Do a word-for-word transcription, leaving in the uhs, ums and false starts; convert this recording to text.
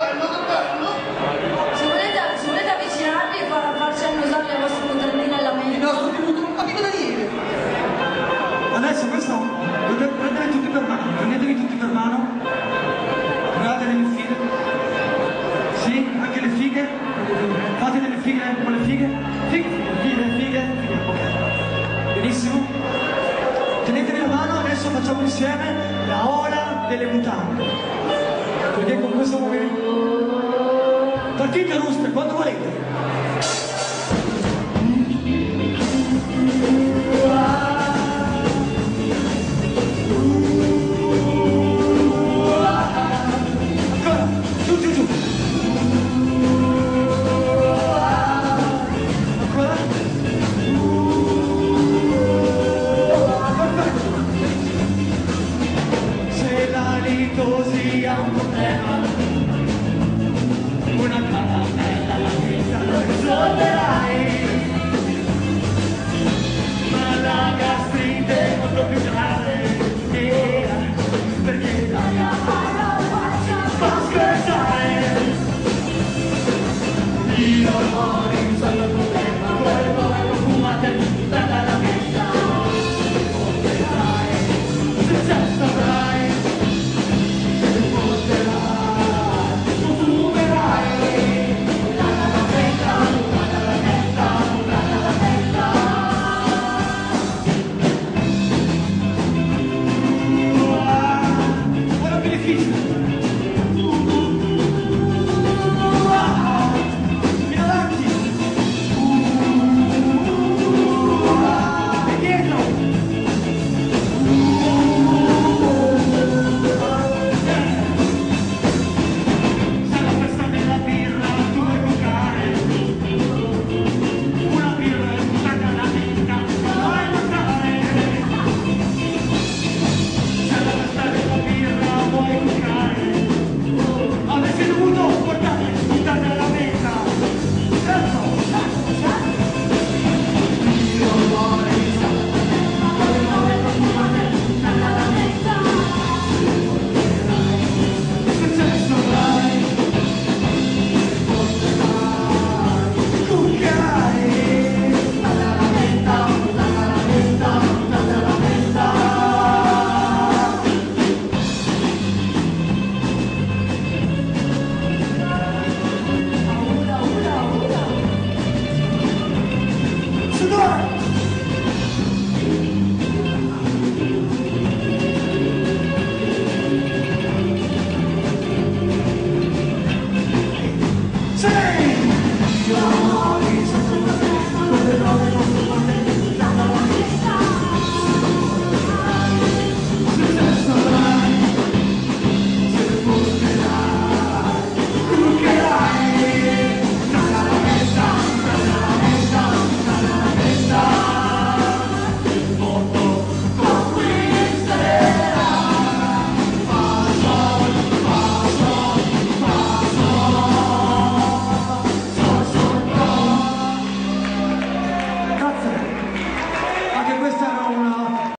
Se volete, se volete avvicinarvi e far, farci annusare le vostre contrattine alla mente. Il nostro tributo non capito da dire. Adesso questo dovete prendere tutti per mano, prendetevi tutti per mano, guardate le fighe, sì, anche le fighe, fate delle fighe con le fighe, fighe, fighe, fighe, fighe, ok, benissimo, tenetevi la mano, adesso facciamo insieme la ola delle mutande, perché con questo movimento, partite ruspe, quando volete. Così ha un problema, una caramella la vita lo risolverai, ma la gastrite è molto più grave, yeah, perché la mia mano fa scherzare, io